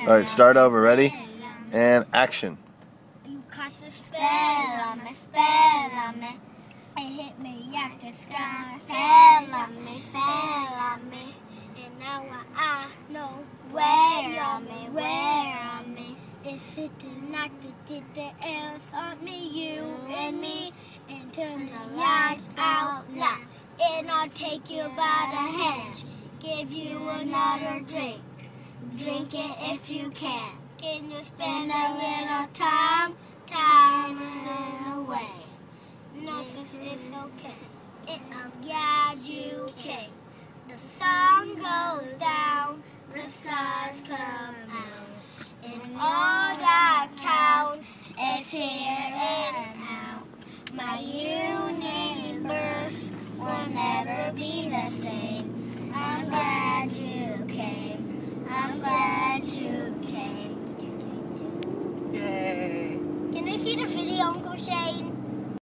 Alright, start over. Ready? And action. You cast a spell on me, spell on me. It hit me at the sky. Fell on me. And now I know where on me. It's sitting at the else on me, you and me. And turn the lights out now. And I'll take you by the hand. Give you another drink. Drink it if you can. Can you spend a little time? Time is in a waste. No, it's okay. Yeah, you can. The sun goes down, the stars come out, and all that counts is here and now. My universe will never be the same. I'm glad you came. I'm glad you came. Yay. Can I see the video, Uncle?